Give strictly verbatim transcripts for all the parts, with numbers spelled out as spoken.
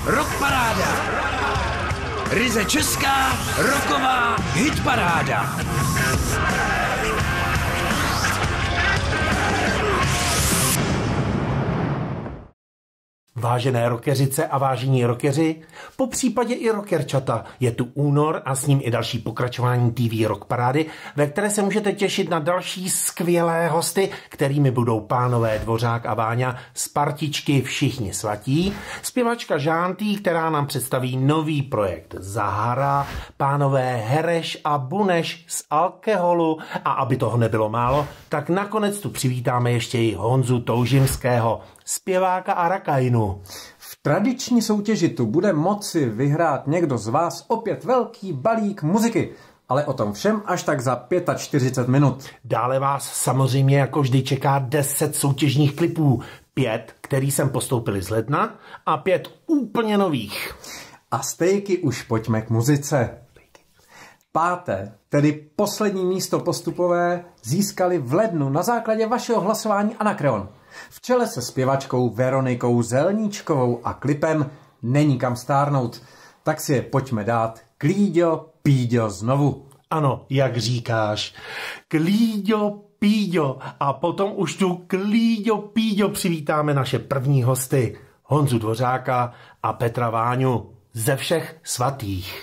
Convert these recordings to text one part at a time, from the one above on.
Rock paráda. Ryze česká, rocková hitparáda. Vážené rockeřice a vážení rockeři, po případě i rockerčata, je tu únor a s ním i další pokračování T V Rock Parády, ve které se můžete těšit na další skvělé hosty, kterými budou pánové Dvořák a Váňa z partičky Všichni svatí, zpěvačka Žántý, která nám představí nový projekt Zahara, pánové Hereš a Buneš z Alkoholu a aby toho nebylo málo, tak nakonec tu přivítáme ještě i Honzu Toužimského, zpěváka a rakajnu. V tradiční soutěži tu bude moci vyhrát někdo z vás opět velký balík muziky, ale o tom všem až tak za čtyřicet pět minut. Dále vás samozřejmě jako vždy čeká deset soutěžních klipů, pět, který jsem postoupili z ledna a pět úplně nových. A stejky už pojďme k muzice. Páté, tedy poslední místo postupové, získali v lednu na základě vašeho hlasování Anakreon. V čele se zpěvačkou Veronikou Zelníčkovou a klipem Není kam stárnout. Tak si je pojďme dát Klíďo, Píďo znovu. Ano, jak říkáš. Klíďo, Píďo. A potom už tu Klíďo, Píďo přivítáme naše první hosty. Honzu Dvořáka a Petra Váňu ze Všech svatých.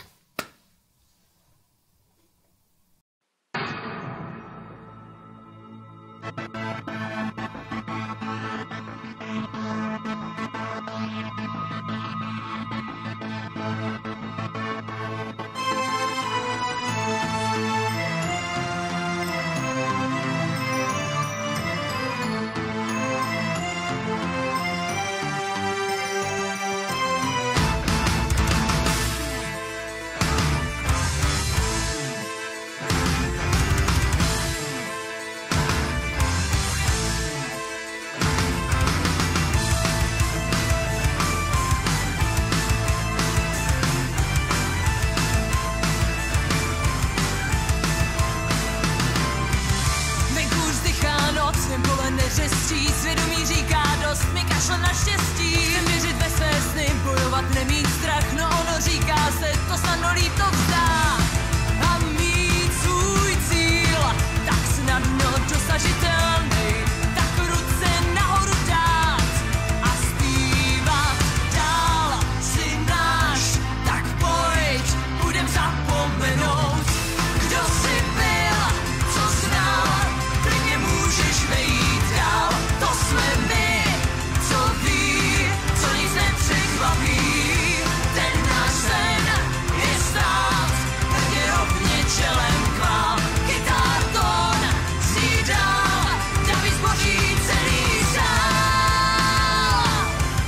Svědomí říká dost, mi kašle na štěstí. Chcem věřit ve své sny, bojovat, nemít strach. No ono říká se, to snadno líp to vzdá. A mít svůj cíl, tak snadno dosažitelný. Tak ruce nahoru dát a zpívat dál. Si náš, tak pojď, budem zapomenout. Kdo jsi byl, co znal, klidně můžeš vejít dál. To jsme my, co ví, co nic nepřekvapí. Ten náš sen je stát hrdě rovně čelem k vám. Kytarton zní dál, David zboří celý sál.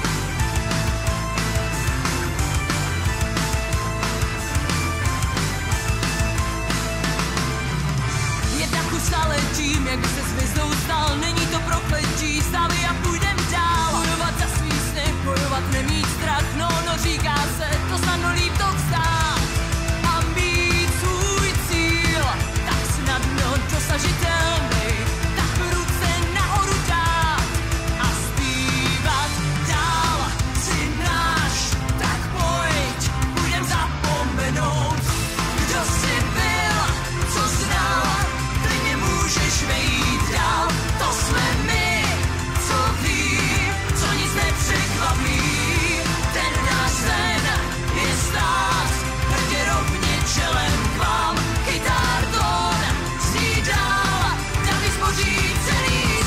Je tak už stále tím, jak by se s hvězdou stal. Není to prokletí, stavy a půjdem dál. Bojovat za svý sny, bojovat, nemít strach. No ono říká se, to snadno líp to vzdát. A mít svůj cíl, tak snadno dosažitelný. Tak ruce nahoru dát a zpívat dál. Si náš, tak pojď, budem zapomenout. Kdo jsi byl, co znal, klidně můžeš vejít dál. To jsme my, co ví, co nic nepřekvapí. Ten náš sen je stát hrdě rovně čelem k vám. Kytarton zní dál, David zboří celý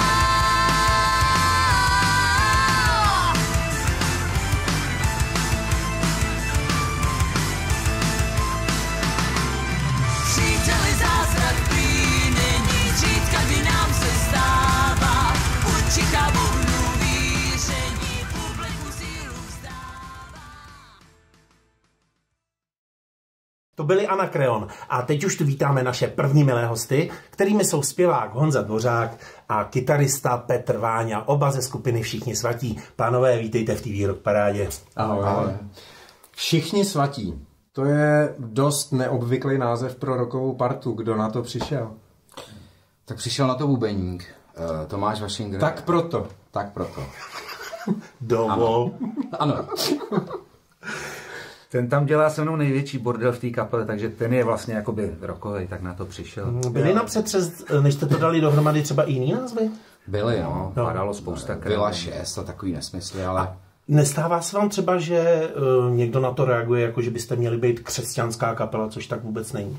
sál. Příteli zázrak prý není, řídka, kdy nám se stává. Určitá bubnu víření, publiku sílu vzdává. To byli Anakreon a teď už tu vítáme naše první milé hosty, kterými jsou zpěvák Honza Dvořák a kytarista Petr Váňa, oba ze skupiny Všichni svatí. Pánové, vítejte v T V Rock Parádě. Ahoj. Ahoj. Všichni svatí. To je dost neobvyklý název pro rockovou partu. Kdo na to přišel? Tak přišel na to bubeník, uh, Tomáš Vašingr. Tak proto. Tak proto. Dovol. Ano. Ten tam dělá se mnou největší bordel v té kapele, takže ten je vlastně jakoby rokovej, tak na to přišel. Byli na přetřes, než jste to dali dohromady, třeba i jiný názvy? Byli, no. No, padalo spousta krát. Vila šest a takový nesmysly, ale... A nestává se vám třeba, že uh, někdo na to reaguje, jako že byste měli být křesťanská kapela, což tak vůbec není?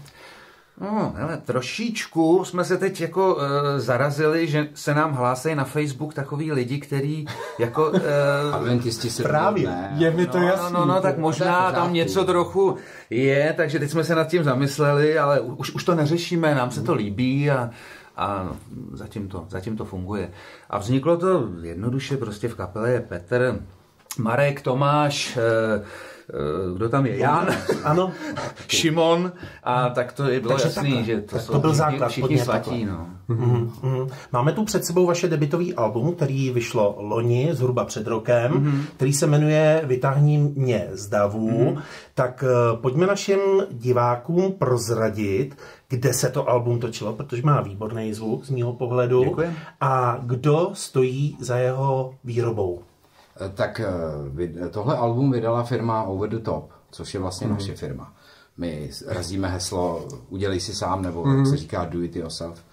No, hele, trošičku jsme se teď jako uh, zarazili, že se nám hlásejí na Facebook takový lidi, kteří jako... Uh, Adventisti se právě, ne. je mi to no, jasný. No, no, no, tak možná tam něco trochu je, takže teď jsme se nad tím zamysleli, ale už, už to neřešíme, nám se to líbí a, a zatím, to, zatím to funguje. A vzniklo to jednoduše, prostě v kapele je Petr, Marek, Tomáš, uh, kdo tam je? Jan, ano. Šimon a tak to je bylo Takže jasný, takhle. že to, to jsou byl všichni, základ, všichni svatí. No. Mm-hmm, mm-hmm. Máme tu před sebou vaše debutový album, který vyšlo loni, zhruba před rokem, mm-hmm. který se jmenuje Vytáhni mě z davů. Mm-hmm. Tak uh, pojďme našim divákům prozradit, kde se to album točilo, protože má výborný zvuk z mýho pohledu. Děkuji. A kdo stojí za jeho výrobou. Tak tohle album vydala firma Over the Top, což je vlastně mm. naše firma. My razíme heslo udělej si sám, nebo mm. jak se říká do it yourself.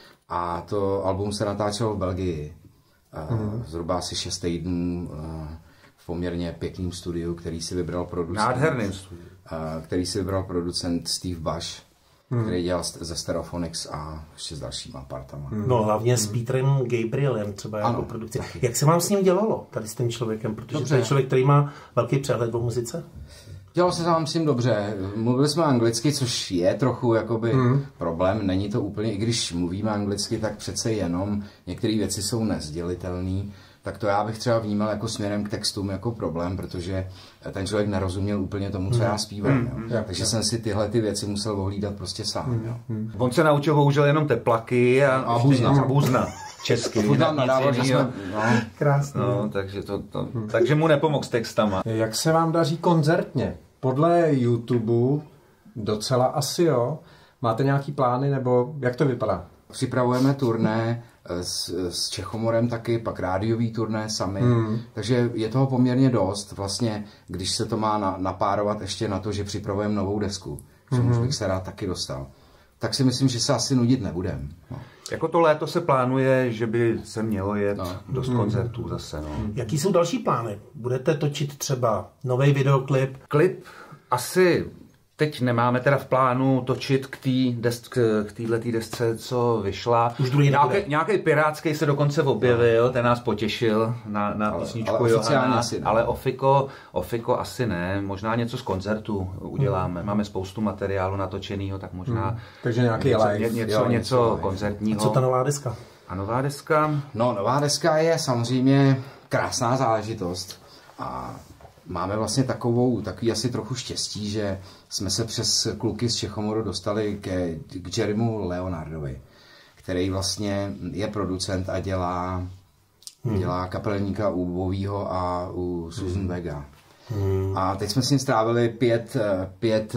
A to album se natáčelo v Belgii. Mm. Zhruba asi šest týdnů v poměrně pěkným studiu, který si vybral producent. Nádherným studiu. Který si vybral producent Steve Bush, Hmm. který dělal ze Stereophonics a ještě s dalšíma partama. Hmm. No hlavně s Petrem Gabrielem třeba jako produkci. Jak se vám s ním dělalo, tady s tím člověkem? Protože dobře. To je člověk, který má velký přehled o muzice. Dělalo se tam s tím dobře. Mluvili jsme anglicky, což je trochu jakoby hmm. problém. Není to úplně, i když mluvíme anglicky, tak přece jenom některé věci jsou nesdělitelné. Tak to já bych třeba vnímal jako směrem k textům jako problém, protože ten člověk nerozuměl úplně tomu, co já zpívám. Mm, jo. Takže jsem si tyhle ty věci musel ohlídat prostě sám. Mm, jo. Mm. On se naučil bohužel jenom teplaky a, a buzna. A buzna. Česky. Furt nám nadával, že jsme... No. Krásný. No, takže, to, to, takže mu nepomohl s textama. Jak se vám daří koncertně? Podle YouTube docela asi jo. Máte nějaký plány, nebo jak to vypadá? Připravujeme turné s, s Čechomorem taky, pak rádiový turné sami, hmm. takže je toho poměrně dost, vlastně, když se to má na, napárovat ještě na to, že připravujeme novou desku, k čemuž bych se rád taky dostal, tak si myslím, že se asi nudit nebudem. No. Jako to léto se plánuje, že by se mělo jet no. dost hmm. koncertů zase. No. Jaký jsou další plány? Budete točit třeba nový videoklip? Klip asi... Teď nemáme teda v plánu točit k té desk, k téhletý desce, co vyšla. Už druhý nějaký, nějaký pirátský se dokonce objevil, ten nás potěšil na, na ale, písničku ale Johana, asi ne. ale Ofiko, Ofiko asi ne. Možná něco z koncertu uděláme. Hmm. Máme spoustu materiálu natočenýho, tak možná hmm. Takže nějaký něco, live. Ně, něco, jo, něco live. koncertního. A co ta nová deska? A nová deska? No, nová deska je samozřejmě krásná záležitost a máme vlastně takovou, takový asi trochu štěstí, že jsme se přes kluky z Čechomoru dostali ke, k Jerrymu Leonardovi, který vlastně je producent a dělá, hmm. dělá kapelníka u Bowieho a u Susan hmm. Vega. Hmm. A teď jsme s ním strávili pět, pět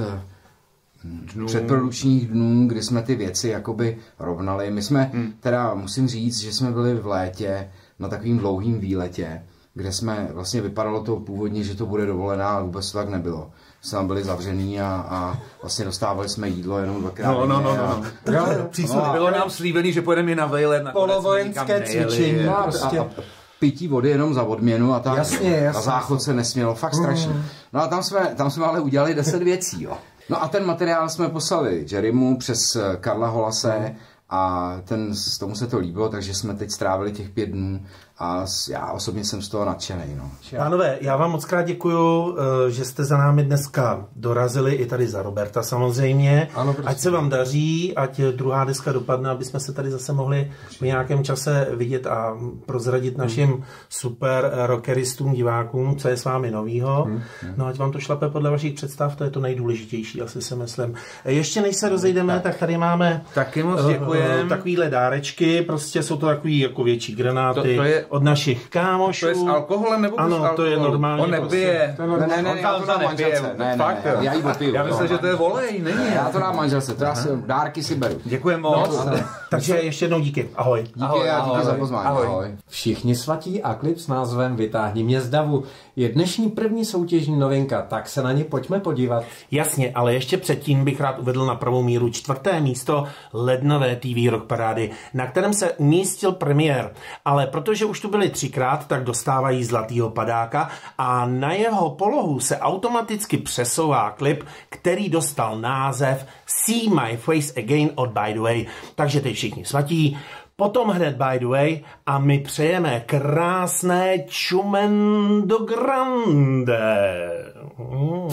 dnů. předprodukčních dnů, kdy jsme ty věci jakoby rovnali. My jsme, hmm. teda musím říct, že jsme byli v létě na takovým dlouhým výletě, kde jsme, vlastně vypadalo to původně, že to bude dovolená, ale vůbec to tak nebylo. Jsme tam byli zavřený a, a vlastně dostávali jsme jídlo jenom dvakrát. No, no, no, no. A, no, a bylo nám slíbený, že pojedeme na vejlet. Polovojenské cvičení. A, prostě. a, a pití vody jenom za odměnu a tak. Jasně, jasně. A záchod se nesmělo, fakt strašně. Mm. No a tam jsme, tam jsme ale udělali deset věcí, jo. No a ten materiál jsme poslali Jerrymu přes Karla Holase mm. a ten, tomu se to líbilo, takže jsme teď strávili těch pět dnů a já osobně jsem z toho nadšenej. No. Pánové, já vám moc krát děkuju, že jste za námi dneska dorazili, i tady za Roberta samozřejmě. Ano, ať se vám daří, ať druhá deska dopadne, aby jsme se tady zase mohli v nějakém čase vidět a prozradit hmm. našim super rockeristům, divákům, co je s vámi novýho. Hmm. No ať vám to šlape podle vašich představ, to je to nejdůležitější, asi si myslím. Ještě než se rozejdeme, tak, tak tady máme taky moc děkujem. Takovýhle dárečky, prostě jsou to takový jako větší granáty. To, to je od našich kámošů. To je s alkoholem nebo ano, bez alkoholu? to je normálně. On nepije. Ne, ne, ne, On já to dám manželce. Ne, ne, Fakt, ne, já jí popiju. Já myslím, že to je volej, není. Já to dám manželce, to já si dárky si beru. Děkujem moc. No, takže ještě jednou díky. Ahoj. Díky Ahoj, a díky ahoj. za pozvání. Ahoj. Ahoj. Všichni svatí a klip s názvem Vytáhni mě z davu je dnešní první soutěžní novinka, tak se na ně pojďme podívat. Jasně, ale ještě předtím bych rád uvedl na pravou míru čtvrté místo lednové T V Rock Parády, na kterém se umístil premiér. Ale protože už tu byli třikrát, tak dostávají zlatýho padáka a na jeho polohu se automaticky přesouvá klip, který dostal název See My Face Again od By The Way. Takže teď všichni svatí, potom hned By The Way a my přejeme krásné Čumendo Grande. Mm.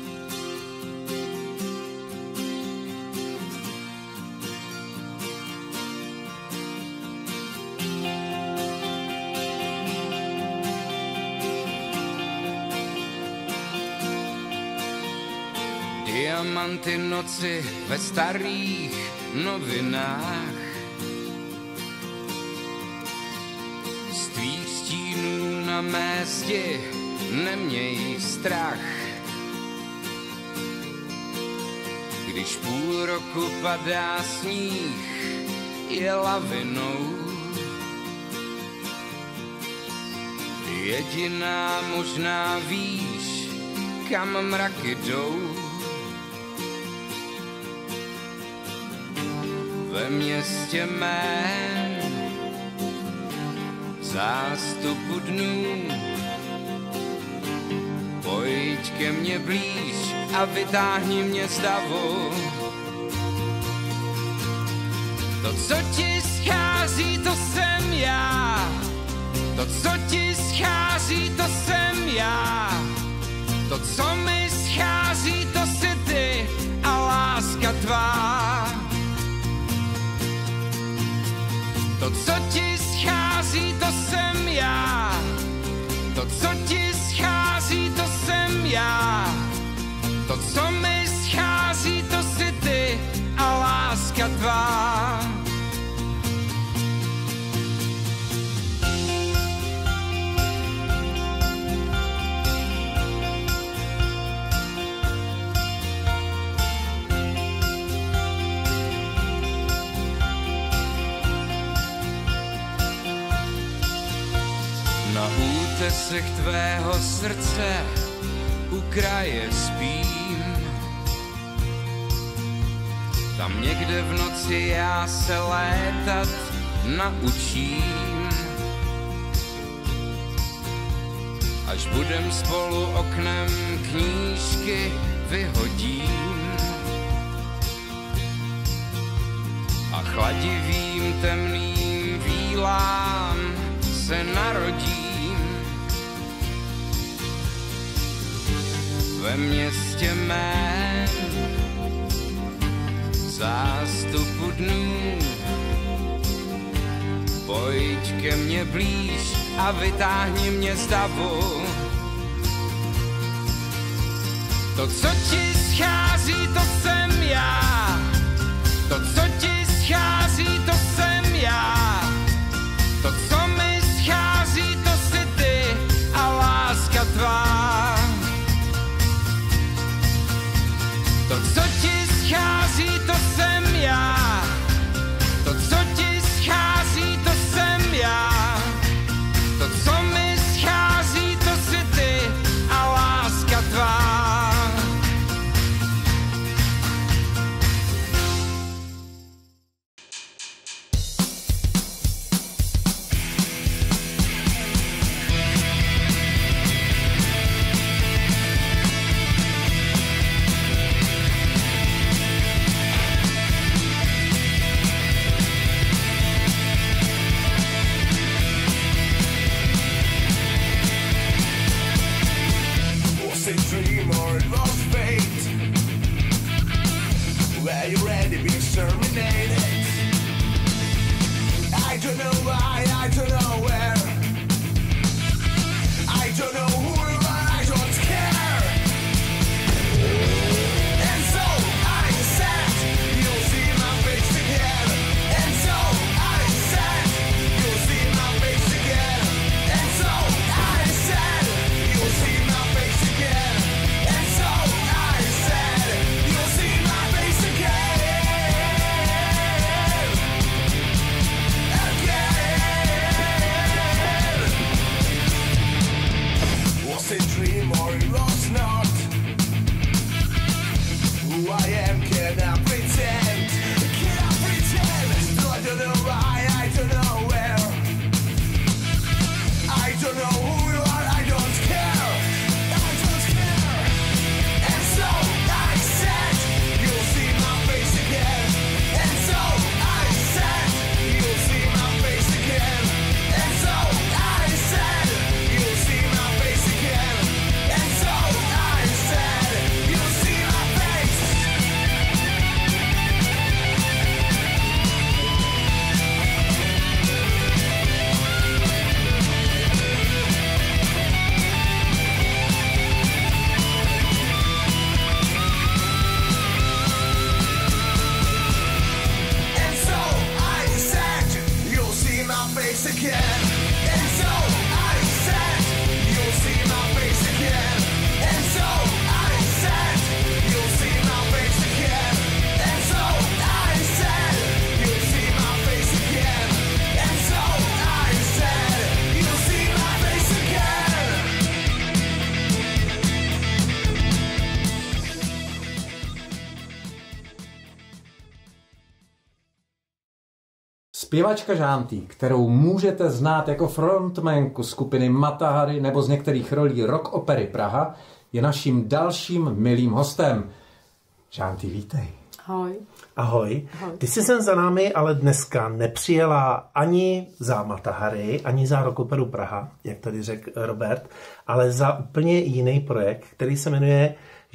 Diamanty noci ve starých novinách, z tvých stínů na mé zdi neměj strach. Když půl roku padá sníh, je lavinou. Jediná možná víš, kam mraky jdou. Ve městě mém zástupu dnů pojď ke mně blíž a vytáhni mě z davu. To, co ti schází, to jsem já. To, co ti schází, to jsem já. To, co mi schází, to jsi ty a láska tvá. To, co ti schází, to jsem já. To, co ti schází, to jsem já. To, co mi schází, to jsi ty a láska tvá. Na útesech tvého srdce u kraje spím. Tam někde v noci já se létat naučím. Až budem spolu oknem knížky vyhodím. A chladivým temným vílám se narodím. Ve městě mém zástupu dnů pojď ke mně blíž a vytáhni mě z davu. To, co ti schází, to jsem já. To, co ti schází, to jsem já. To, co mi schází, to jsi ty a láska tvá. To, co ti schází, to jsem já. To, co ti schází, to jsem já. To, co mi schází, to jsi ty a láska tvá. lucid dream or it was not. Who I am, can I pretend? Can I pretend? Still I don't know why, I don't know where. I don't know who you are, I don't care. I don't care. And so I said, you'll see my face again. And so I said, you'll see my face again. And so I said, you'll see my face again. And so I said, you'll see my face. And so I said, you'll see my face again. And so I said, you'll see my face again. And so I said, you'll see my face again. And so I said, you'll see my face again. And so I said, you'll see my face again. Zpěvačka Žántý, kterou můžete znát jako frontmanku skupiny Mata Hari nebo z některých rolí Rock Opery Praha, je naším dalším milým hostem. Žántý, vítej. Ahoj. Ahoj. Ahoj. Ty jsi sem za námi, ale dneska nepřijela ani za Mata Hari, ani za Rock Operu Praha, jak tady řekl Robert, ale za úplně jiný projekt, který se jmenuje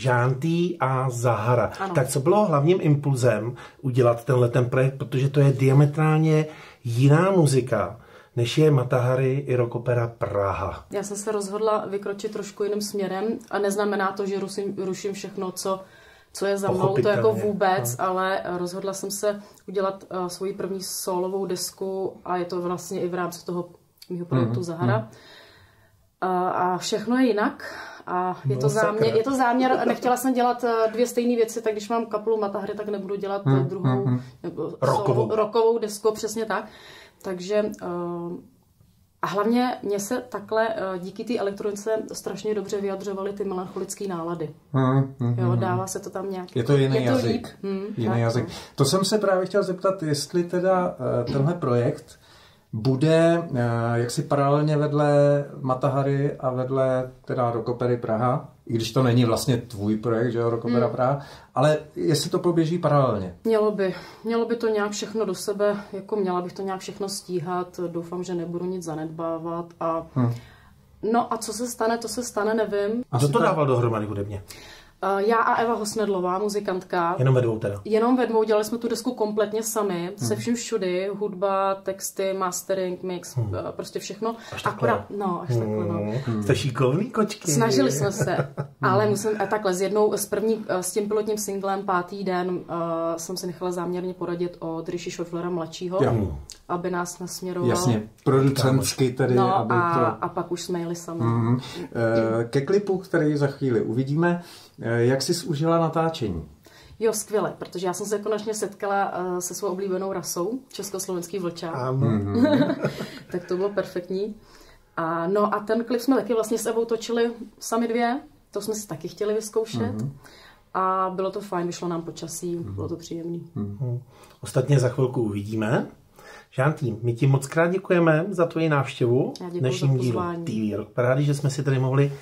Žántý a Zahara. Ano. Tak co bylo hlavním impulzem udělat tenhle ten projekt, protože to je diametrálně jiná muzika, než je Mata Hari i Rock Opera Praha. Já jsem se rozhodla vykročit trošku jiným směrem a neznamená to, že ruším, ruším všechno, co, co je za mnou, to jako vůbec, no. Ale rozhodla jsem se udělat uh, svoji první solovou desku a je to vlastně i v rámci toho mého projektu mm, Zahara. Mm. Uh, a všechno je jinak. A je, no, to záměr, je to záměr, nechtěla jsem dělat dvě stejné věci, tak když mám kapelu Mata Hari, tak nebudu dělat hmm, druhou hmm, nebo rockovou. rockovou desku, přesně tak. Takže uh, a hlavně mě se takhle uh, díky té elektronice strašně dobře vyjadřovaly ty melancholické nálady. Hmm, hmm, jo, dává se to tam nějak. Je to jiný je to jazyk. Hmm, jiný jazyk. To jsem se právě chtěl zeptat, jestli teda uh, tenhle projekt bude uh, jaksi paralelně vedle Mata Hari a vedle teda Rock Opery Praha, i když to není vlastně tvůj projekt, že jo, Rock Opera hmm. Praha, ale jestli to poběží paralelně. Mělo by. Mělo by to nějak všechno do sebe, jako měla bych to nějak všechno stíhat, doufám, že nebudu nic zanedbávat a hmm. no a co se stane, to se stane, nevím. A kdo to dával dohromady hudebně? Já a Eva Hosnedlová, muzikantka. Jenom ve dvou teda? Jenom ve dvou, dělali jsme tu desku kompletně sami, hmm. se vším všudy, hudba, texty, mastering, mix, hmm. prostě všechno. Až Akorát, no, až takhle, no. Hmm. Jste šikovný kočky. Snažili jsme se, ale musím, a takhle, s jednou, s první, s tím pilotním singlem Pátý den uh, jsem si nechala záměrně poradit od Rishi Schäuflera mladšího, hmm. aby nás nasměroval. Jasně, producentsky tedy. No aby a, to... a pak už jsme jeli sami. Hmm. Ke klipu, který za chvíli uvidíme, jak jsi užila natáčení? Jo, skvěle, protože já jsem se konečně setkala uh, se svou oblíbenou rasou, československý vlčák. Mm-hmm. Tak to bylo perfektní. A, no a ten klip jsme taky vlastně s Evou točili sami dvě, to jsme si taky chtěli vyzkoušet. Mm-hmm. A bylo to fajn, vyšlo nám počasí, mm-hmm. bylo to příjemný. Mm-hmm. Ostatně za chvilku uvidíme. Žántý, my ti moc krát děkujeme za tvoji návštěvu v dnešním dílu T V Rock Parády, že jsme si tady mohli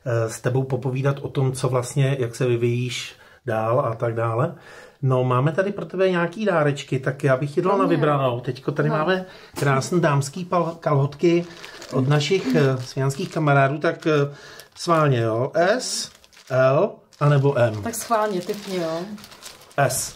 s tebou popovídat o tom, co vlastně, jak se vyvíjíš dál a tak dále. No, máme tady pro tebe nějaký dárečky, tak já bych ti dala na vybranou. Teďko tady no. máme krásné dámský pal- kalhotky od našich uh, svějanských kamarádů, tak uh, schválně, jo. S, L, anebo M. Tak schválně, typně, jo. S.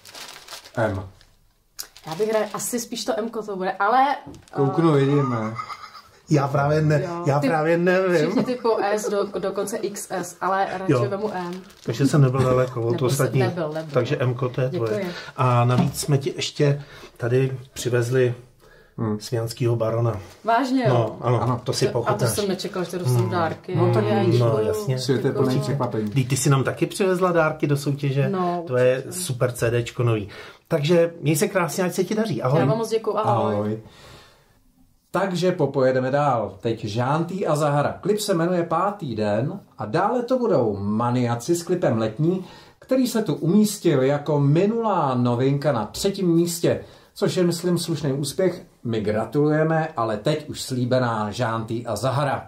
M. Já bych rád, asi spíš to M-ko to bude, ale... Kouknu, vidíme. Já právě, ne, já ty, právě nevím. Všichni typou S, do, dokonce X S, ale radši vemu M. Takže jsem nebyl daleko od ostatní. Nebyl, nebyl. Takže M-ko to je tvoje. Děkuji. A navíc jsme ti ještě tady přivezli hmm. svějanskýho barona. Vážně, jo? No, ano, ano, to si pochopíš. A to jsem nečekal, že to dostanu hmm. dárky. No, tak, já no jasně. Svět je plný překvapení. Ty jsi nám taky přivezla dárky do soutěže. No, to je super CDčko nový. Takže měj se krásně, ať se ti daří. Ahoj. Já vám moc děkuju, ahoj. ahoj. Takže popojedeme dál. Teď Žántý a Zahara. Klip se jmenuje Pátý den a dále to budou Maniaci s klipem Letní, který se tu umístil jako minulá novinka na třetím místě, což je, myslím, slušný úspěch. My gratulujeme, ale teď už slíbená Žántý a Zahara.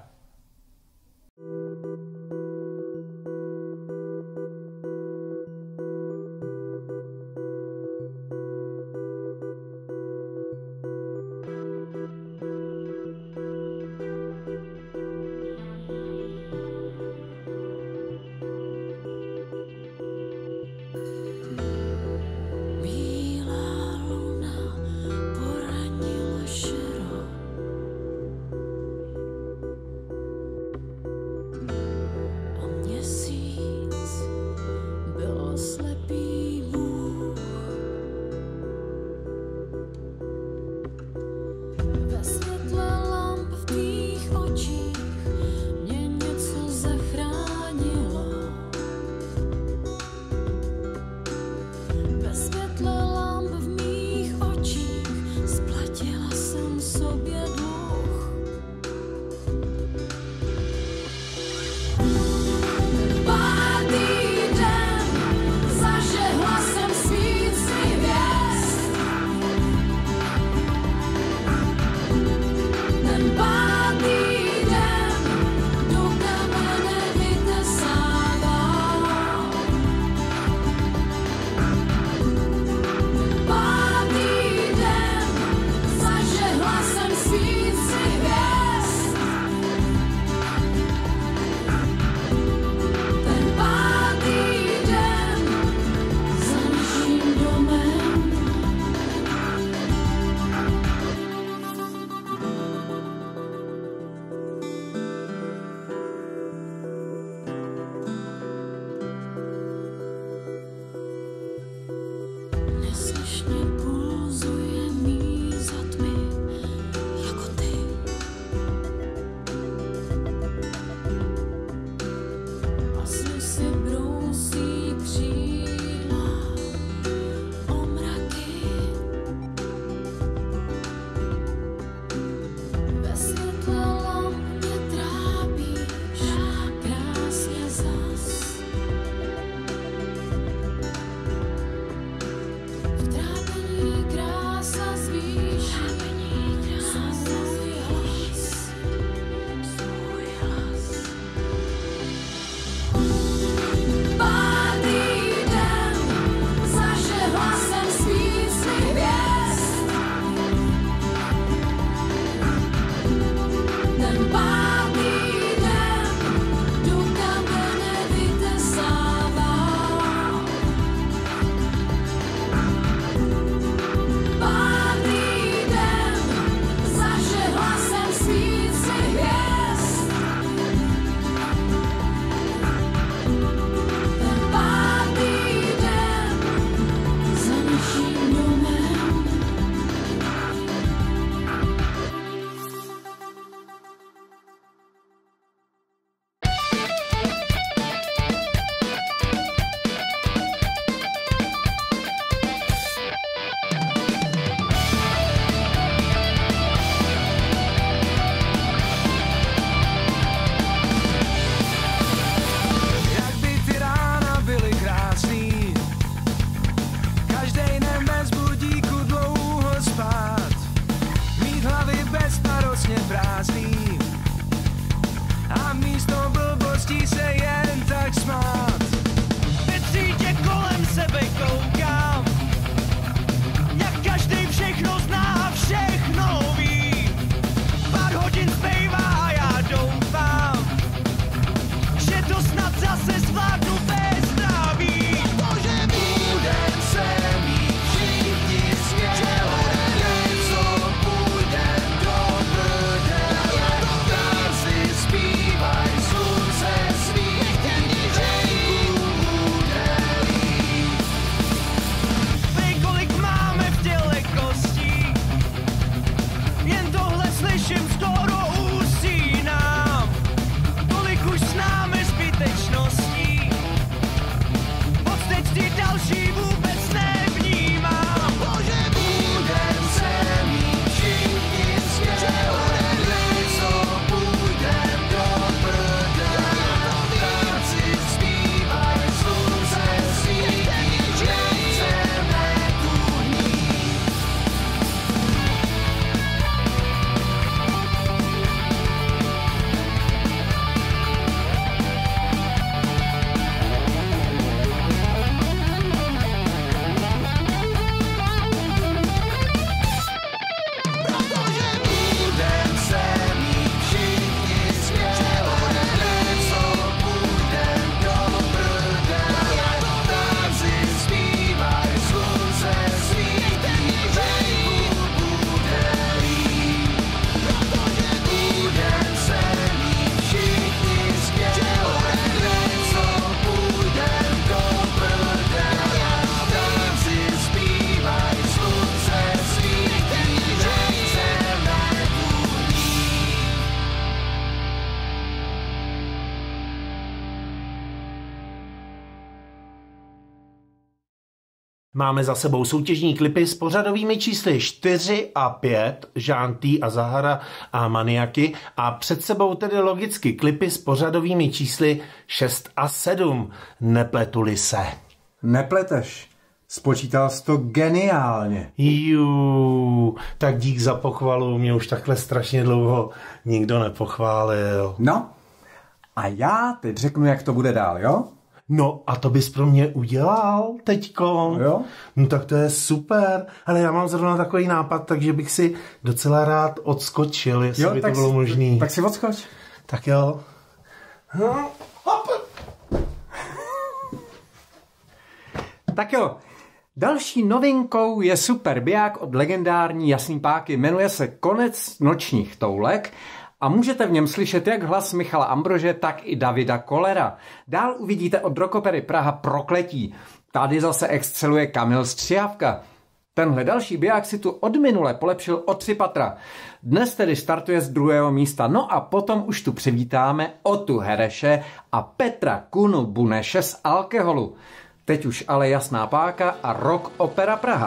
Zpívaj, slunce svítí, Máme za sebou soutěžní klipy s pořadovými čísly čtyři a pět, Žántý a Zahara a Maniaky, a před sebou tedy logicky klipy s pořadovými čísly šest a sedm, nepletuli se. Nepleteš. Spočítal jsi to geniálně. Jú, tak dík za pochvalu, mě už takhle strašně dlouho nikdo nepochválil. No, a já teď řeknu, jak to bude dál, jo? No a to bys pro mě udělal teďko? Jo. No tak to je super, ale já mám zrovna takový nápad, takže bych si docela rád odskočil, jestli jo, by to bylo si, možný. Tak si odskoč. Tak jo. No, hop. Tak jo, další novinkou je super biják od legendární Jasný Páky. Jmenuje se Konec nočních toulek a můžete v něm slyšet jak hlas Michala Ambrože, tak i Davida Kollera. Dál uvidíte od Rockopery Praha Prokletí. Tady zase exceluje Kamil Střihavka. Tenhle další biják si tu od minule polepšil o tři patra. Dnes tedy startuje z druhého místa. No a potom už tu přivítáme Otu Hereše a Petra Kunu Buneše z Alkoholu. Teď už ale Jasná Páka a Rock Opera Praha.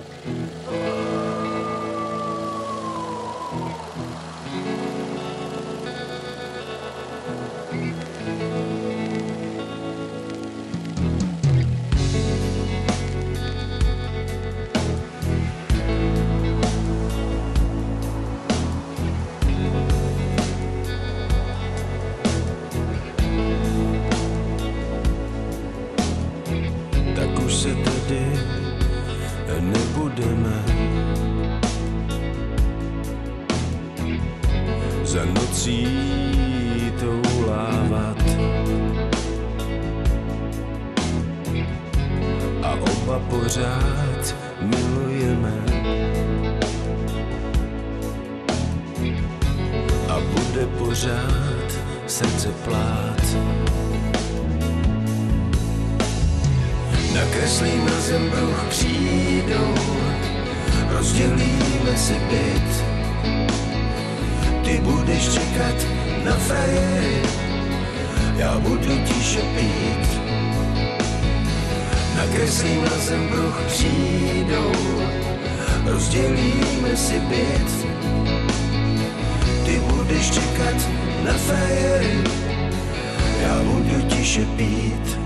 Za nocí toulávat a oba pořád milujeme a bude pořád srdce plát. Nakreslím na zem bruch křídou, rozdělíme si byt. Ty budeš čekat na frajery, já budu tiše pít. Nakreslím na zem bruch křídou, rozdělíme si byt. Ty budeš čekat na frajery, já budu tiše pít.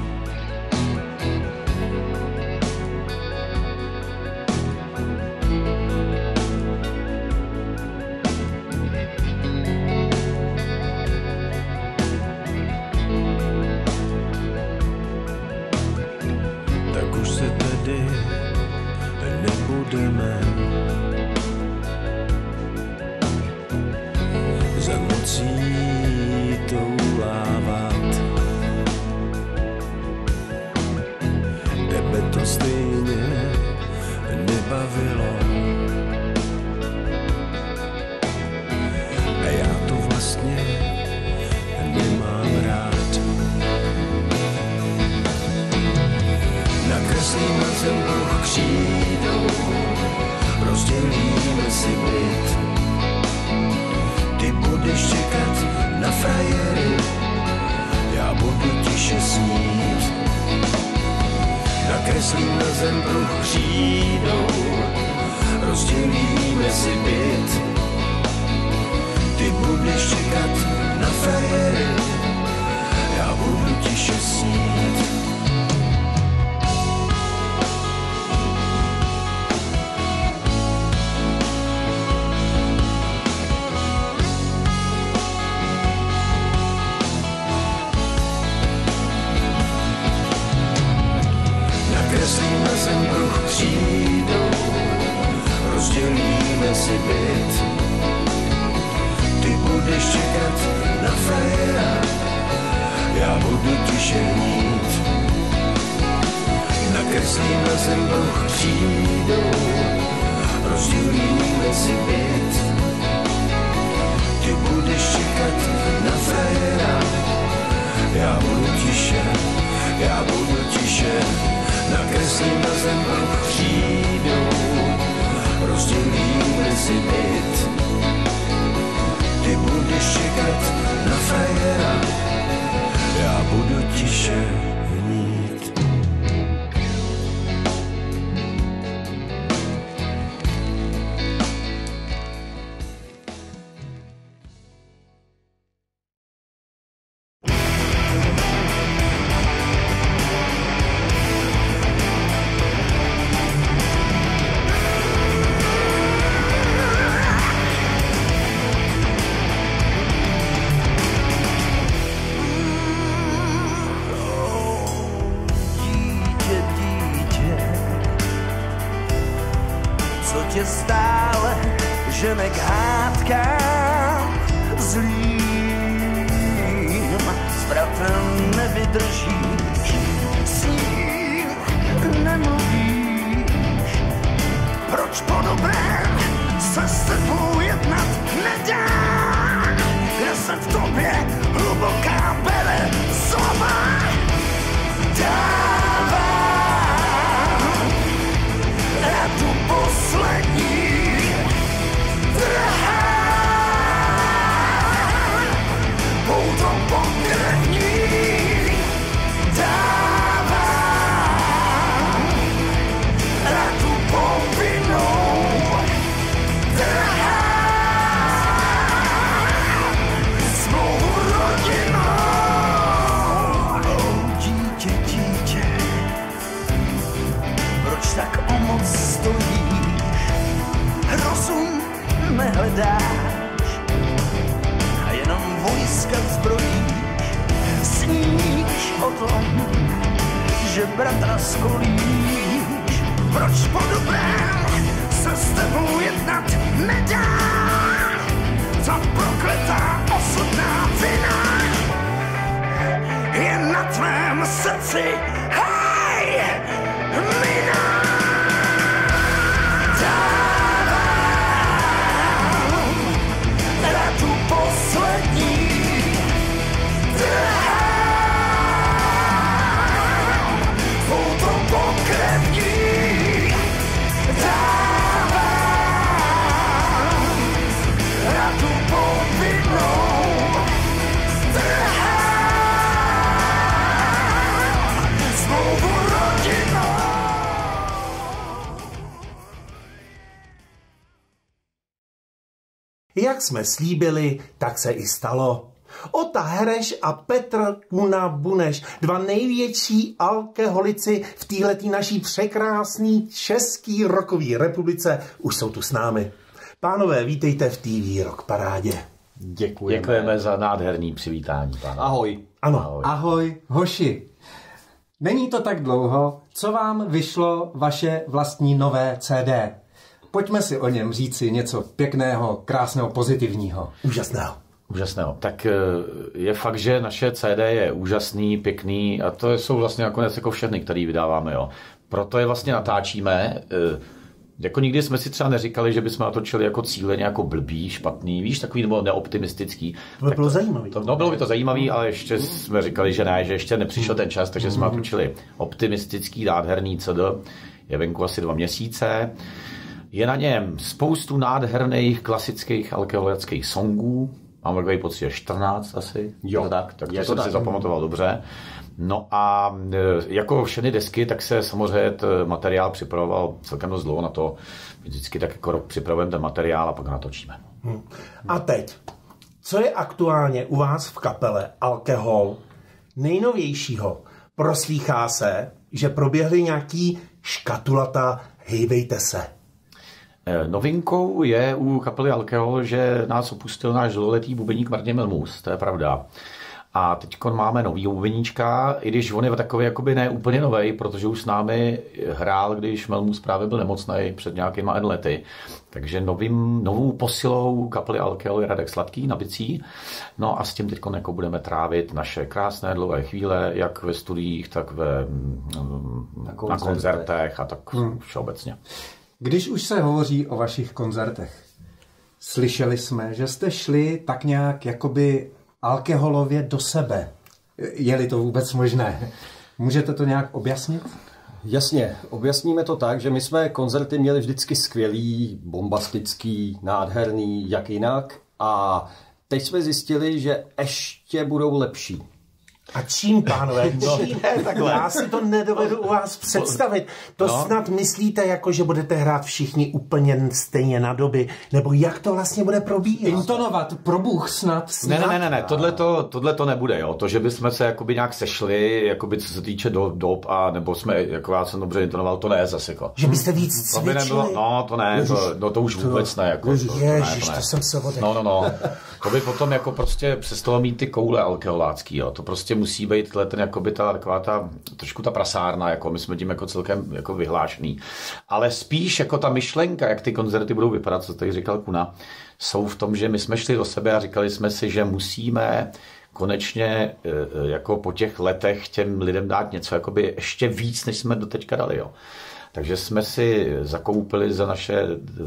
stále žene k hádkám zlým. S bratrem nevydržíš, s ním nemluvíš. Proč po dobrém se s tebou jednat nedá? Já se v tobě hluboká bere slova dávám. A tu poslední drahá pouto pokrevní dávám. A tu povinnou drahá svou rodinou. Dítě, dítě, proč tak o moc stojíš? Rozum nehledáš a jenom vojska zbrojíš. Sníš o tom, že bratra skolíš. Proč po dobrém se s tebou jednat nedá? Ta prokletá osudná vina je na tvém srdci. Hej, mina! Dávám na tu poslední drahám pouto pokrevní dávám na tu povinnou drahám svou rodinou. Jak jsme slíbili, tak se i stalo. Ota Hereš a Petr Kuna Buneš, dva největší alkoholici v téhletý naší překrásné český rockový republice, už jsou tu s námi. Pánové, vítejte v T V Rock Parádě. Děkujeme. Děkujeme za nádherný přivítání, pánové. Ahoj. Ano. Ahoj. Ahoj, hoši. Není to tak dlouho, co vám vyšlo vaše vlastní nové C D. Pojďme si o něm říci něco pěkného, krásného, pozitivního. Úžasného. Úžasného. Tak je fakt, že naše C D je úžasný, pěkný a to jsou vlastně nakonec jako všechny, který vydáváme. Jo. Proto je vlastně natáčíme. Jako nikdy jsme si třeba neříkali, že bychom natočili jako cíleně jako blbý, špatný, víš, takový nebo neoptimistický. To by bylo zajímavý. To, no bylo by to zajímavý, ale ještě jsme říkali, že ne, že ještě nepřišel ten čas, takže jsme natočili optimistický, nádherný C D. Je venku asi dva měsíce. Je na něm spoustu nádherných klasických alkoholických songů. Mám takový pocit, že čtrnáct asi. Jo, tak, tak to to jsem tak. si zapamatoval dobře. No a jako všechny desky, tak se samozřejmě materiál připravoval celkem dost dlouho na to. Vždycky tak jako rok připravujeme ten materiál a pak natočíme. Hmm. A teď, co je aktuálně u vás v kapele Alkohol nejnovějšího? Proslýchá se, že proběhly nějaký škatulata Hejvejte se. Novinkou je u kapely Alkohol, že nás opustil náš dlouholetý bubeník Martin Milmus, to je pravda. A teď máme nový bubeníčka, i když on je takový jakoby ne úplně novej, protože už s námi hrál, když Milmus právě byl nemocnej před nějakýma lety. Takže novým, novou posilou kapely Alkohol je Radek Sladký na bicí. No a s tím teď jako budeme trávit naše krásné dlouhé chvíle, jak ve studiích, tak ve, na, koncertech. na koncertech a tak hmm. všeobecně. Když už se hovoří o vašich koncertech, slyšeli jsme, že jste šli tak nějak jakoby alkoholově do sebe. Je-li to vůbec možné? Můžete to nějak objasnit? Jasně, objasníme to tak, že my jsme koncerty měli vždycky skvělý, bombastický, nádherný, jak jinak. A teď jsme zjistili, že ještě budou lepší. A čím, pánové? Čím? Já si to nedovedu u vás představit. To no. snad myslíte, jako že budete hrát všichni úplně stejně na doby? Nebo jak to vlastně bude probíhat? Intonovat, pro Bůh snad. snad. Ne, ne, ne, ne, tohle to, tohle to nebude, jo. To, že bychom se jakoby nějak sešli, jakoby co se týče do, dob, a nebo jsme, jako já jsem dobře intonoval, to ne zase, jako. Že byste víc cvičili? To by nebylo, no, to ne, Ježiš, to, no, to už to, vůbec ne, jako. Ježiš, to, to, ne, ježiš, to, ne. to jsem se odek. No, no, no. To by potom jako prostě přestalo mít ty koule alkoholácký, jo. To prostě musí být ten, jakoby ta, taková ta, trošku ta prasárna, jako my jsme tím jako celkem jako vyhlášený. Ale spíš jako ta myšlenka, jak ty koncerty budou vypadat, co tady říkal Kuna, jsou v tom, že my jsme šli do sebe a říkali jsme si, že musíme konečně jako po těch letech těm lidem dát něco jakoby ještě víc, než jsme doteďka dali. Jo. Takže jsme si zakoupili za naše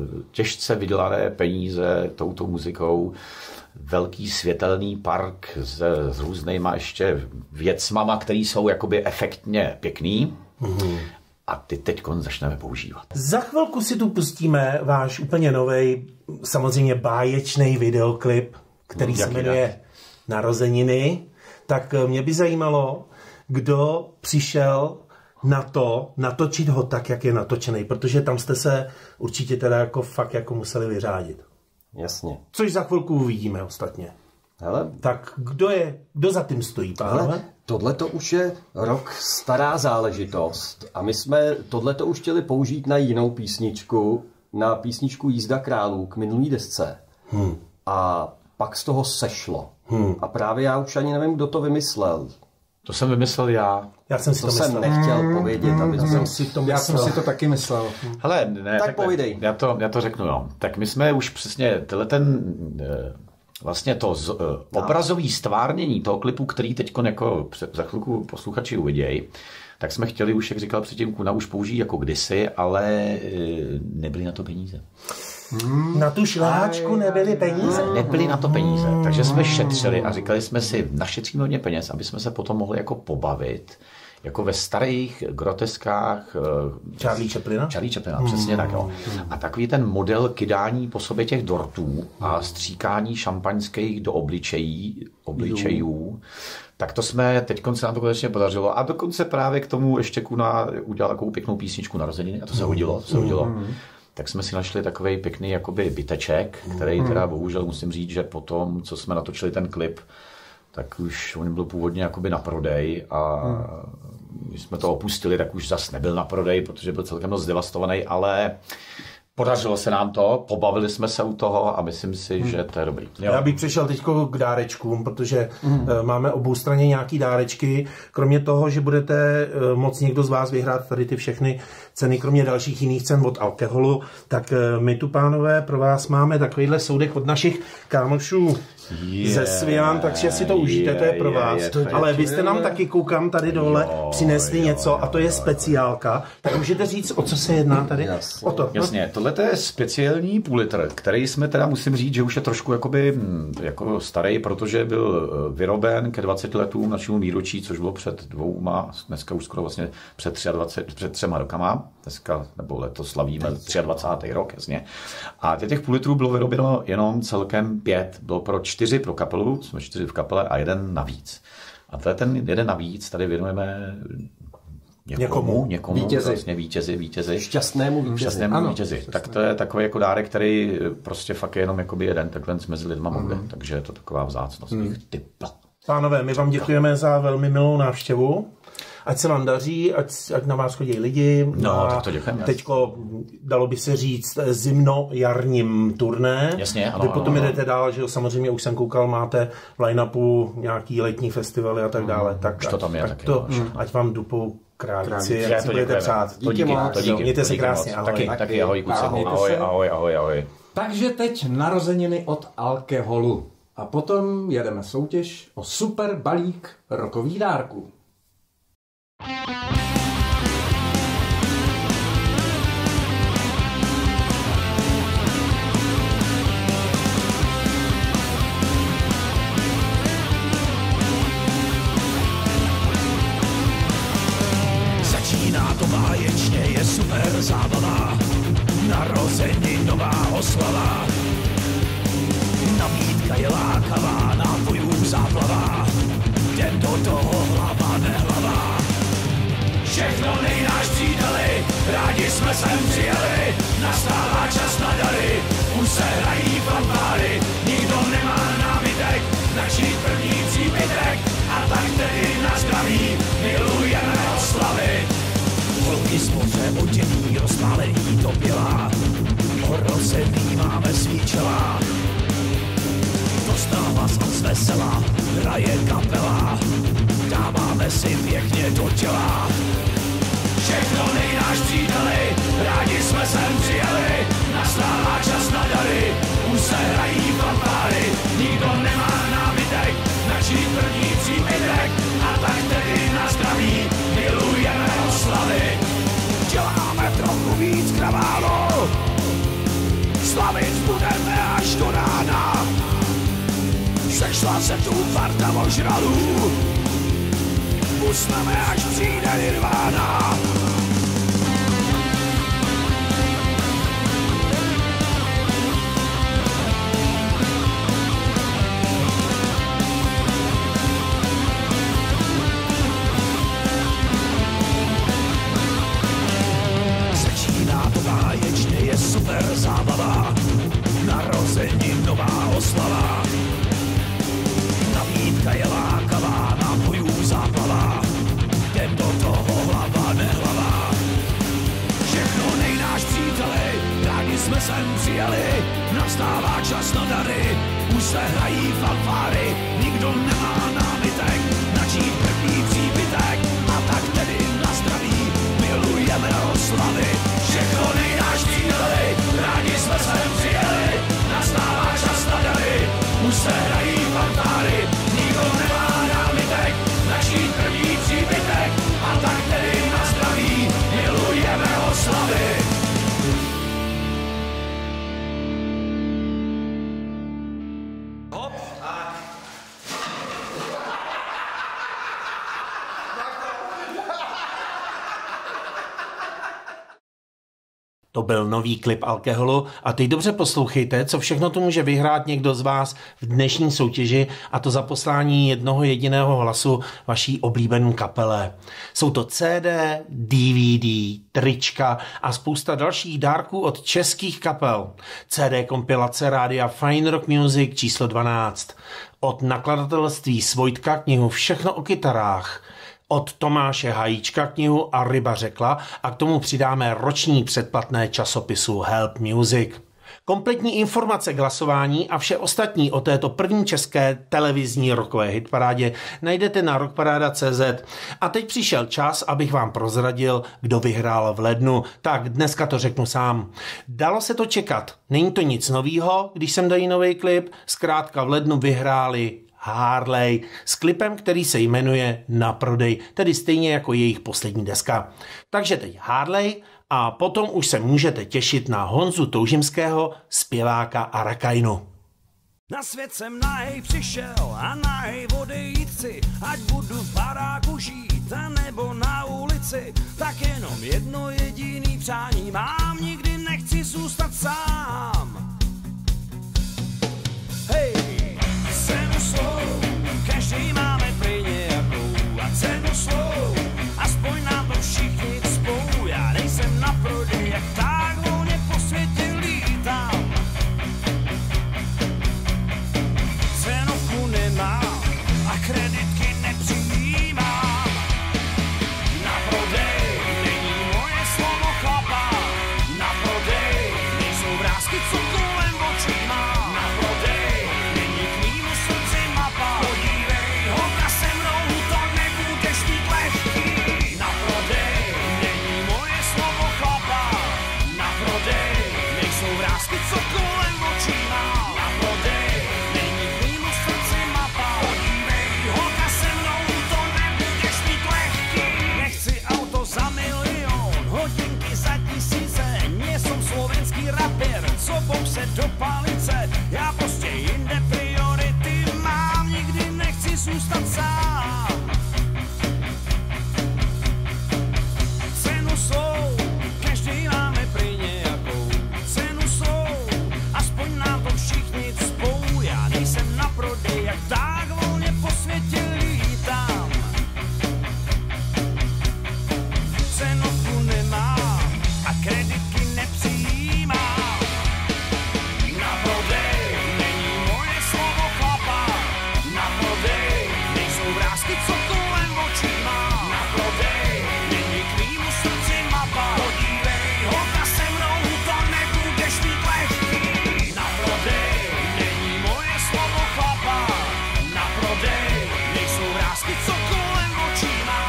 těžce vydělané peníze touto muzikou velký světelný park s, s různýma ještě věcmama, které jsou jakoby efektně pěkný. Mm-hmm. A ty teď začneme používat. Za chvilku si tu pustíme váš úplně novej, samozřejmě báječný videoklip, který no, se jmenuje tak? Narozeniny. Tak mě by zajímalo, kdo přišel na to, natočit ho tak, jak je natočený, protože tam jste se určitě teda jako fakt jako museli vyřádit. Jasně. Což za chvilku uvidíme ostatně. Hele. Tak kdo je, kdo za tím stojí, pánové? Tohle to už je rok stará záležitost a my jsme tohle to už chtěli použít na jinou písničku, na písničku Jízda králů k minulý desce. Hmm. A pak z toho sešlo. Hmm. A právě já už ani nevím, kdo to vymyslel. To jsem vymyslel já. Já jsem si to, to jsem myslel. nechtěl hmm. povědět. Aby já, jsem si to já jsem si to taky myslel. Hele, ne, tak takhle, povídej. Já to, já to řeknu, jo. Tak my jsme už přesně, tenhle ten, vlastně to z, obrazový stvárnění toho klipu, který teď jako za chvilku posluchači uvidějí, tak jsme chtěli už, jak říkal předtím Kuna, už použít jako kdysi, ale nebyly na to peníze. Hmm. Na tu šleháčku nebyly peníze? Nebyly na to peníze, takže jsme šetřili a říkali jsme si, našetříme hodně peněz, aby jsme se potom mohli jako pobavit, jako ve starých groteskách Charlie Chaplina? Charlie Chaplina, hmm. přesně tak, jo. A takový ten model kydání po sobě těch dortů a stříkání šampaňských do obličejí, obličejů, tak to jsme, teď se nám to konečně podařilo a dokonce právě k tomu ještě Kuna udělal takovou pěknou písničku Narozeniny a to se hodilo, to se hodilo. Hmm. Tak jsme si našli takovej pěkný jakoby byteček, který teda bohužel musím říct, že potom, co jsme natočili ten klip, tak už on byl původně jakoby na prodej a když jsme to opustili, tak už zas nebyl na prodej, protože byl celkem dost zdevastovaný, ale podařilo se nám to, pobavili jsme se u toho a myslím si, hmm. že to je dobrý. Jo. Já bych přešel teď k dárečkům, protože hmm. máme oboustranně nějaký dárečky. Kromě toho, že budete moc někdo z vás vyhrát tady ty všechny ceny, kromě dalších jiných cen od alkoholu, tak my tu, pánové, pro vás máme takovýhle soudek od našich kámošů yeah, ze Svian, takže si to užijte, yeah, to je pro vás. Yeah, yeah, ale vy jste nám taky, koukám tady dole, jo, přinesli jo, něco jo, a to je speciálka. Tak můžete říct, o co se jedná tady? Jasně, o to. Jasně, tohle je speciální půl litr, který jsme teda, musím říct, že už je trošku jakoby, jako starý, protože byl vyroben ke dvaceti letům našemu výročí, což bylo před dvouma, dneska už skoro vlastně před dvaceti třemi, před třema rokama. Dneska, nebo letos slavíme dvacátý třetí rok, jasně. A těch půl litrů bylo vyrobeno jenom celkem pět. Bylo pro čtyři pro kapelu, jsme čtyři v kapele a jeden navíc. A to je ten jeden navíc, tady věnujeme někomu, někomu, někomu vítězi. Vlastně vítězi, vítězi. Šťastnému vítězi. Šťastnému ano, vítězi. Šťastné. Tak to je takový jako dárek, který prostě fakt je jenom jakoby jeden, takhle mezi lidma bude. Mm. Takže je to taková vzácnost. Mm. Typ. Pánové, my vám děkujeme za velmi milou návštěvu. Ať se vám daří, ať, ať na vás chodí lidi. No, tak to děkujeme. Teďko, dalo by se říct, zimno-jarním turné. Jasně, ano. Vy potom ano, jdete dál, že samozřejmě už jsem koukal, máte v line-upu nějaký letní festivaly a tak dále. Tak už to tam je ať, taky. To, No, ať vám dupou králíci, jak si budete přát. To díky, to díky. Mějte se krásně, ahoj. Taky, taky ahoj, kuci. Ahoj, ahoj, ahoj, ahoj. Takže teď narozeniny od alkoholu. A potom jedeme soutěž o super balík rokových dárků. Začíná to báječně, je super zábava, narozeninová oslava. Nabídka je lákavá, nápojů záplava, jdem do toho hlava nehlava. Všechno nejnáš příteli, rádi jsme sem přijeli, nastává čas na dary, už se hrají fanfáry, nikdo nemá námitek, načít první příbytek, a tak tedy na zdraví milujeme oslavy. Holky z moře odění, rozpálení to pělá, orozený máme svíčela. Dostává se z vesela, hraje kapela, si pěkně do těla. Všechno nejnáš příteli, rádi jsme sem přijeli, nastává čas na dary, už se hrají fanfáry, nikdo nemá námitek, načít první příbytek, a tak tedy na zdraví milujeme oslavy. Děláme trochu víc kraválu, slavit budeme až do rána, sešla se tu parta ožralů, usneme až přijde nirvána. Začíná to báječně, je super zábava, narozenin nová oslava. Nabídka je lákavá, nápojů záplava, jdem do toho hlava nehlava. Všechno nejnáš příteli, rádi jsme sem přijeli, nastává čas na dary, už se hrají fanfáry, nikdo nemá námitek, načít první příbytek, a tak tedy na zdraví milujeme oslavy. Všechno nejnáš příteli, rádi jsme sem přijeli, nastává čas na dary, už se hrají fanfáry, nikdo nemá námitek, načít první příbytek, a tak tedy na zdraví milujeme oslavy. Hop a... To byl nový klip Alkoholu a teď dobře poslouchejte, co všechno tu může vyhrát někdo z vás v dnešní soutěži, a to za poslání jednoho jediného hlasu vaší oblíbené kapele. Jsou to C D, D V D, trička a spousta dalších dárků od českých kapel. C D kompilace rádia Fine Rock Music číslo dvanáct. Od nakladatelství Svojtka knihu Všechno o kytarách. Od Tomáše Hajíčka knihu A ryba řekla a k tomu přidáme roční předplatné časopisu Help Music. Kompletní informace k hlasování a vše ostatní o této první české televizní rockové hitparádě najdete na rockparáda tečka cé zet. A teď přišel čas, abych vám prozradil, kdo vyhrál v lednu. Tak dneska to řeknu sám. Dalo se to čekat. Není to nic novýho, když jsem dají nový klip. Zkrátka v lednu vyhráli Harley s klipem, který se jmenuje Na prodej, tedy stejně jako jejich poslední deska. Takže teď Harley a potom už se můžete těšit na Honzu Toužimského, zpěváka Arakajnu. Na svět jsem nahej přišel a nahej odejít si, ať budu v baráku žít a nebo na ulici, tak jenom jedno jediný přání mám, nikdy nechci zůstat sám. Hej! Cenu svou, každý máme prý nějakou, a cenu svou, aspoň nám to všichni cpou. Já nejsem na prodej, jak tak volně po světě lítám. Cenovku nemám a kreditky nepřijímám. Na prodej není moje slovo chlapa, na prodej nejsou vrásky, co kolem očí mám. Na prodej není k mýmu srdci mapa, podívej, holka se mnou, to nebudeš mít lehký. Na prodej není moje slovo chlapa, na prodej nejsou vrásky, co kolem očí mám. Na prodej není k mýmu srdci mapa, podívej, holka se mnou, to nebudeš mít lehký. Nechci auto za milion, hodinky za tisíce, nie som slovenský rapper, co bou se do palice, já prostě jinde priority mám, nikdy nechci zůstat sám. Cenu svou, každý máme prý nějakou, cenu svou, aspoň nám to všichni cpou. Já nejsem na prodej, jak tak volně po světě lítám. Cenovku nemám a kreditky nepřijímám. Na prodej není moje slovo chlapa, na prodej nejsou vrásky, co kolem očí mám. Na prodej není k mýmu srdci mapa, podívej, holka se mnou, to nebudeš mít lehký. Na prodej není moje slovo chlapa, na prodej nejsou vrásky, co kolem očí mám.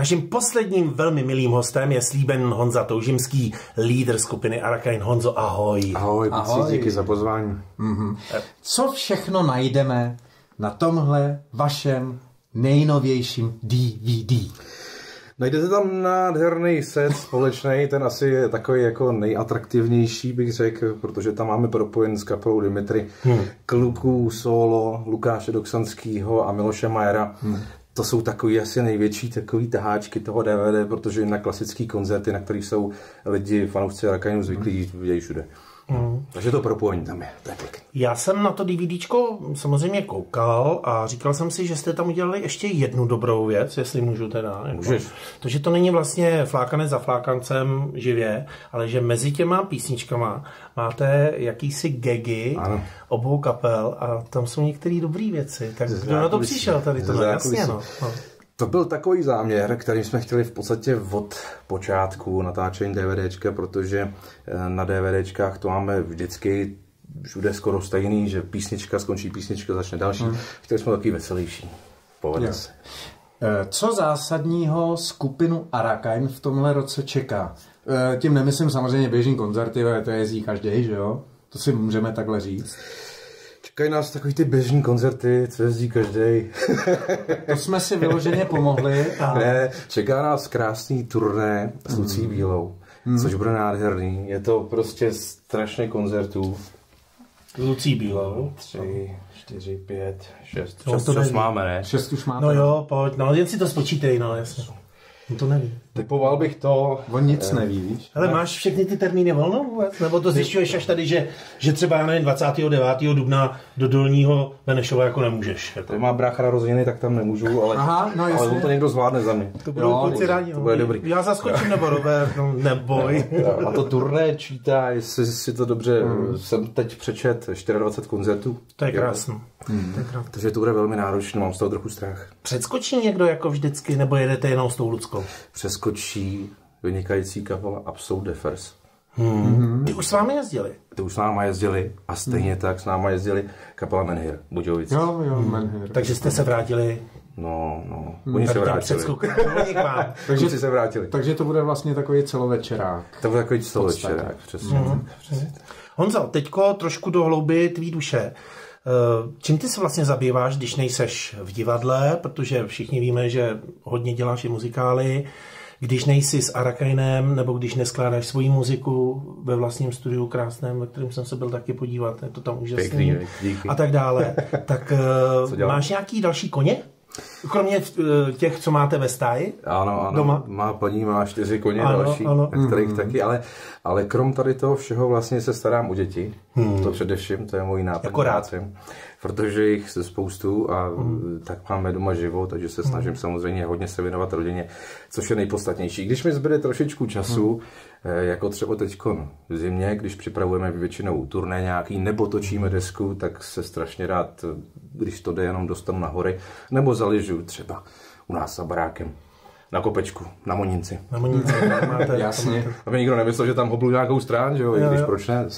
Naším posledním velmi milým hostem je slíben Honza Toužimský, lídr skupiny Arakain. Honzo, ahoj. Ahoj, Ahoj. díky za pozvání. Mm-hmm. Co všechno najdeme na tomhle vašem nejnovějším D V D? Najdete tam nádherný set společný, ten asi je takový jako nejatraktivnější, bych řekl, protože tam máme propojen s kapelou Dimitri, hmm. kluků solo Lukáše Doksanskýho a Miloše Majera. Hmm. To jsou takový asi největší takový taháčky toho D V D, protože na klasický koncerty, na kterých jsou lidi, fanoušci Arakainu zvyklí, vidějí všude. Mm. Takže to propojení tam je, to je pěkný. Já jsem na to DVDčko samozřejmě koukal a říkal jsem si, že jste tam udělali ještě jednu dobrou věc, jestli můžu teda. Můžeš. To, že to není vlastně flákanec za flákancem živě, ale že mezi těma písničkama máte jakýsi gagy ano. obou kapel a tam jsou některé dobré věci. Tak kdo na to přišel tady to? Jasně, no. no. To byl takový záměr, který jsme chtěli v podstatě od počátku natáčení DVDčka, protože na DVDčkách to máme vždycky všude skoro stejný, že písnička skončí písnička, začne další. Hmm. Chtěli jsme takový veselější. Povedl se. Co zásadního skupinu Arakain v tomhle roce čeká? Tím nemyslím samozřejmě běžný koncerty, to jezdí každý, že jo? To si můžeme takhle říct. Čekají nás takový ty běžní koncerty, co jezdí každý. To jsme si vyloženě pomohli. A... Ne, čeká nás krásný turné s Lucí mm. Bílou, mm. což bude nádherný. Je to prostě strašně koncertů. Lucí Bílou. Tři, čtyři, pět, šest. No, šest, šest máme, ne? Šest už máme. No jo, pojď, no jen si to spočítej, no jasně. No to neví. Typoval bych to. On nic neví, víš? Ale máš všechny ty termíny volno vůbec? Nebo to zjišťuješ až tady, že, že třeba, já nevím, dvacátého devátého dubna do Dolního Benešova jako nemůžeš? Jako. To má brácha narozeniny, tak tam nemůžu, ale, Aha, no ale on to někdo zvládne za mě. To budou kluci rádi. To bude dobrý. Já zaskočím, nebo Robert, no, neboj. No, a to turné čítá, jestli si to dobře, hmm. jsem teď přečet dvacet čtyři koncertů. To je krásný. Hmm. Takže to bude velmi náročné, mám z toho trochu strach. Předskočí někdo jako vždycky, nebo jedete jenom s tou Luckou? Přeskočí vynikající kapela Absolute Defers. Hmm. Ty už s vámi jezdili? Ty už s náma jezdili a stejně hmm. tak s náma jezdili kapela Menhir, Budějovice. Jo, jo, hmm. Menhir. Takže jste se vrátili? No, no, oni hmm. se vrátili. takže, se vrátili. Takže to bude vlastně takový celovečerák. To bude takový celovečerák, přesně. Hmm. Honzo, teďko trošku do hlouby tvý duše. Čím ty se vlastně zabýváš, když nejseš v divadle, protože všichni víme, že hodně děláš i muzikály, když nejsi s Arakainem, nebo když neskládáš svoji muziku ve vlastním studiu krásném, ve kterém jsem se byl taky podívat, je to tam úžasný a tak dále. Tak máš nějaký další koně? Kromě těch, co máte ve stáji? Ano, ano. Doma? Má paní, má čtyři koně ano, další, ano. na kterých mm. taky, ale, ale krom tady toho všeho vlastně se starám o děti. Hmm. To především, to je můj nápad. Jako rád. Protože jich se spoustu a hmm. tak máme doma život, takže se snažím hmm. samozřejmě hodně se věnovat rodině, což je nejpodstatnější. Když mi zbyde trošičku času, hmm. jako třeba teď v zimě, když připravujeme většinou turné nějaký, nebo točíme desku, tak se strašně rád, když to jde, jenom dostanu na hory, nebo zaližu třeba u nás za barákem. Na kopečku, na Moninci. Na Moninci, máte, jasně. Aby nikdo nemyslel, že tam hoblu nějakou strán, že jo, jo, i když jo. Proč ne?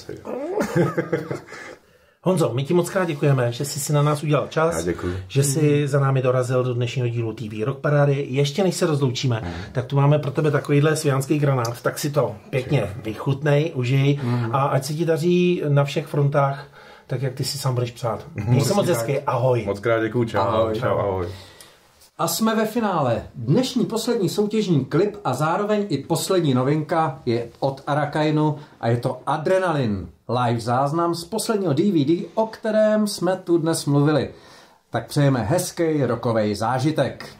Honzo, my ti moc krát děkujeme, že jsi si na nás udělal čas, že jsi za námi dorazil do dnešního dílu T V Rock Parády. Ještě než se rozloučíme, mm. tak tu máme pro tebe takovýhle svijanský granát, tak si to pěkně vychutnej, užij mm. a ať se ti daří na všech frontách, tak jak ty si sám budeš přát. Měj se moc hezky, ahoj. Moc krát děkuju, čau, ahoj. Čau, ahoj. A jsme ve finále. Dnešní poslední soutěžní klip a zároveň i poslední novinka je od Arakainu a je to Adrenalin. Live záznam z posledního D V D, o kterém jsme tu dnes mluvili. Tak přejeme hezký rockovej zážitek.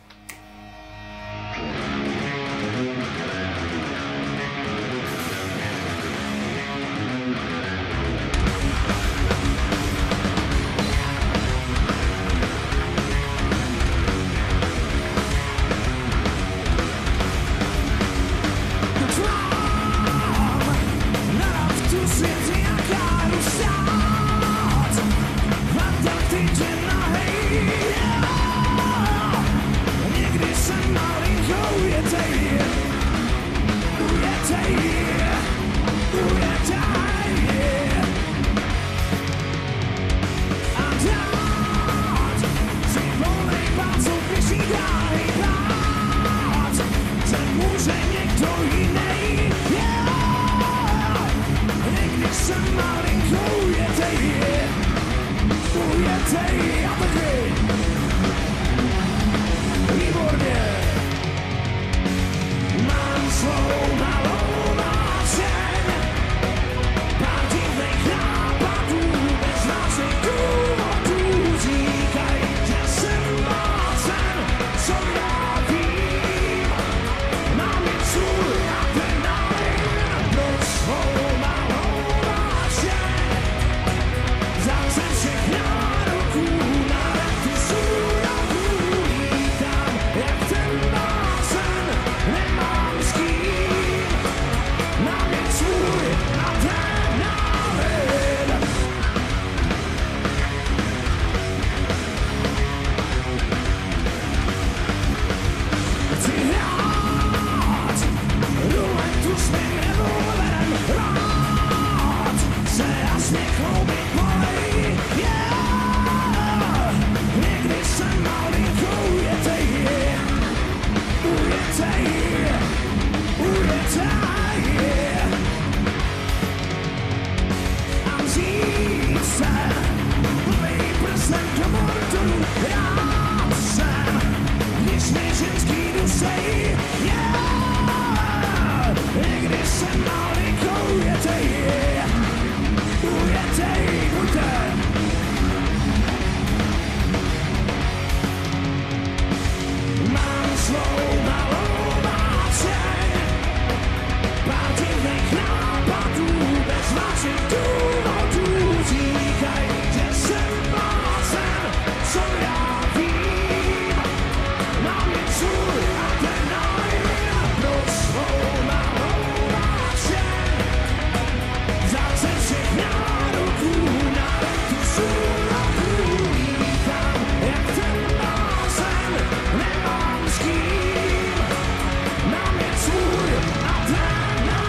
ujetej a taky. Výborně. Mám svou malou náčeň, pár divných nápadů, bez našich důvodů. Říkaj, že jsem blázen, co já vím. Mám jen svůj adrenalin, proč svou malou náčeň. Zase všech nároků na ty surovů lítám, jak ten blázen, nemám s kým. Mám jen svůj adrenalin. Chci hrát, ruletu s mým revolverem, rád se a směch chloubit bolej, yeah. Někdy jsem malinkou ujetej, ujetej, ujetej. A vzít se, plný prstem do mordu, rád jsem, když mi ženský dusej, yeah. Někdy jsem malinkou ujetej, ujetej, buďte. Mám svou malou náčeň, pár divných nápadů, bez vašich důvodů. Říkaj, že jsem blázen, co já vím. Mám jen svůj adrenalin, proč svou malou náčeň. Zase všech nároků na tu surovou lítám, jak ten blázen, nemám s kým. Mám jen svůj adrenalin.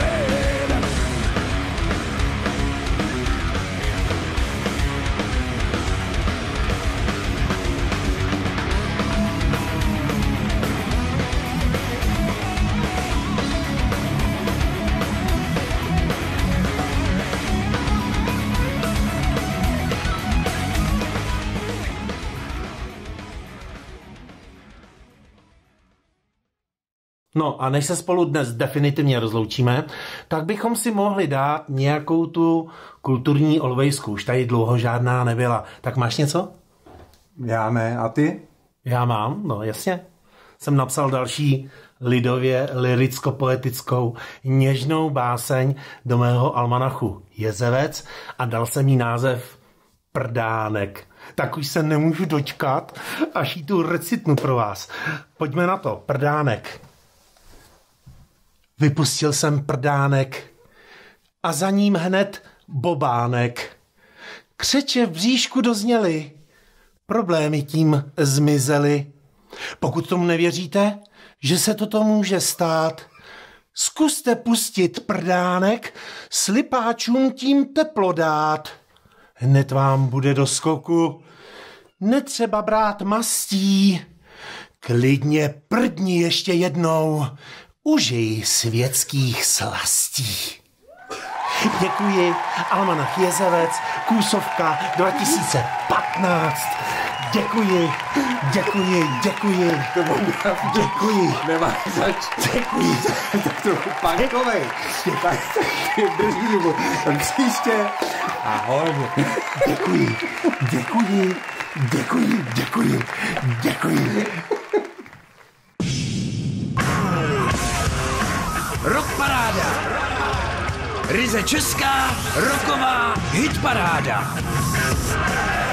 No a než se spolu dnes definitivně rozloučíme, tak bychom si mohli dát nějakou tu kulturní olvejsku. Už tady dlouho žádná nebyla. Tak máš něco? Já ne, a ty? Já mám, no jasně. Jsem napsal další lidově liricko-poetickou něžnou báseň do mého almanachu Jezevec a dal jsem jí název Prdánek. Tak už se nemůžu dočkat, až jí tu recitnu pro vás. Pojďme na to. Prdánek. Vypustil jsem prdánek a za ním hned bobánek. Křeče v bříšku dozněly, problémy tím zmizely. Pokud tomu nevěříte, že se toto může stát, zkuste pustit prdánek, slipáčům tím teplo dát. Hned vám bude do skoku, netřeba brát mastí, klidně prdni ještě jednou, užij světských slastí. Děkuji, Almanach Jezevec, Kůsovka dva tisíce patnáct. Děkuji, děkuji, děkuji, děkuji. Nemáš zač. Děkuji. Tak trochu punkovej. Tak drží, tak příště. Ahoj. Děkuji, děkuji, děkuji, děkuji, děkuji. Rock paráda. Ryze česká, rocková hitparáda.